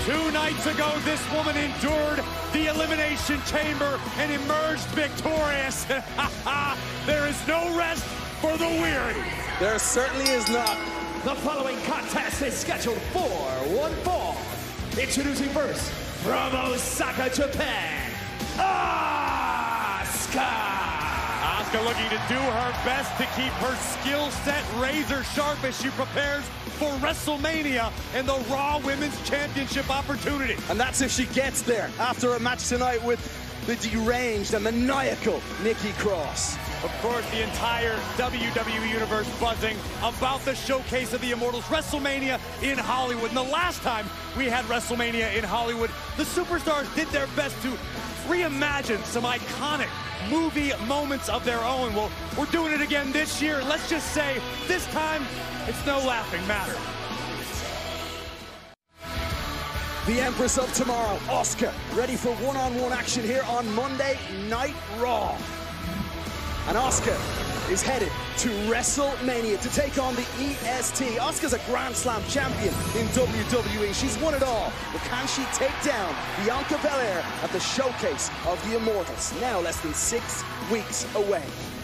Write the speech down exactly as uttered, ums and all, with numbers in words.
Two nights ago, this woman endured the Elimination Chamber and emerged victorious. There is no rest for the weary. There certainly is not. The following contest is scheduled for one fall. Introducing first, from Osaka, Japan, Asuka. Asuka looking to do her best to keep her skill set razor sharp as she prepares for WrestleMania and the Raw Women's Championship opportunity. And that's if she gets there after a match tonight with the deranged and maniacal Nikki Cross. Of course, the entire W W E Universe buzzing about the showcase of the Immortals, WrestleMania in Hollywood. And the last time we had WrestleMania in Hollywood, the superstars did their best to reimagine some iconic movie moments of their own. Well, we're doing it again this year. Let's just say, this time, it's no laughing matter. The Empress of Tomorrow, Asuka, ready for one-on-one action here on Monday Night Raw. And Asuka is headed to WrestleMania to take on the E S T. Asuka's a Grand Slam champion in W W E. She's won it all. But can she take down Bianca Belair at the showcase of the Immortals? Now less than six weeks away.